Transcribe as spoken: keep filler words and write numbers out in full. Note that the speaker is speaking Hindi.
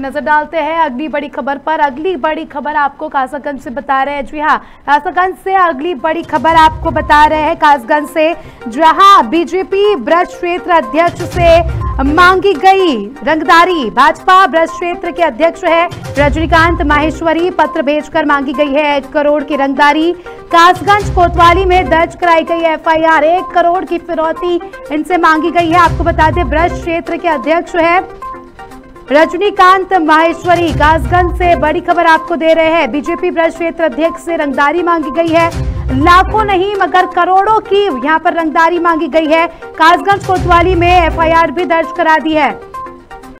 नजर डालते हैं अगली बड़ी खबर पर। अगली बड़ी खबर आपको कासगंज से बता रहे हैं। जी हाँ, कासगंज से अगली बड़ी खबर आपको बता रहे हैं कासगंज से, जहां बीजेपी ब्रज क्षेत्र अध्यक्ष से मांगी गई रंगदारी। भाजपा ब्रज क्षेत्र के अध्यक्ष है रजनीकांत माहेश्वरी, पत्र भेजकर मांगी गई है एक करोड़ की रंगदारी। कासगंज कोतवाली में दर्ज कराई गई एफ आई आर, एक करोड़ की फिरौती इनसे मांगी गई है। आपको बता दें ब्रज क्षेत्र के अध्यक्ष है रजनीकांत माहेश्वरी। कासगंज से बड़ी खबर आपको दे रहे हैं, बीजेपी ब्रज क्षेत्र अध्यक्ष से रंगदारी मांगी गई है। लाखों नहीं मगर करोड़ों की यहां पर रंगदारी मांगी गई है। कासगंज कोतवाली में एफ आई आर भी दर्ज करा दी है।